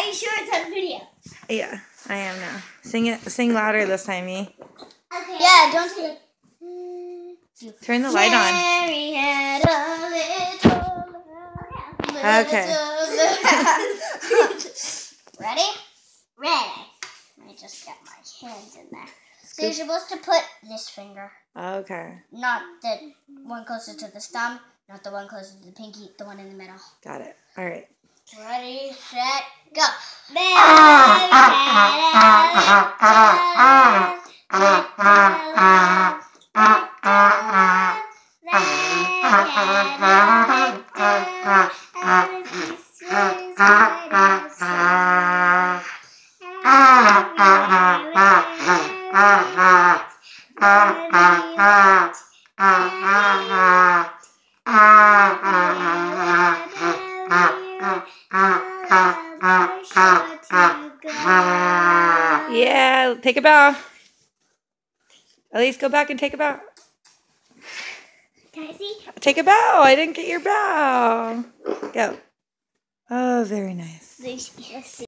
Are you sure it's on video? Yeah, I am now. Sing it. Sing louder this time, E. Okay. Yeah, don't sing it. Turn the light on. Mary had a little. Okay. Ready? Ready. Let me just get my hands in there. So you're supposed to put this finger. Okay. Not the one closer to the thumb, not the one closer to the pinky, the one in the middle. Got it. All right. Ready, set, go. Yeah, take a bow. At least go back and take a bow. Can I see? Take a bow. I didn't get your bow. Go. Oh, very nice.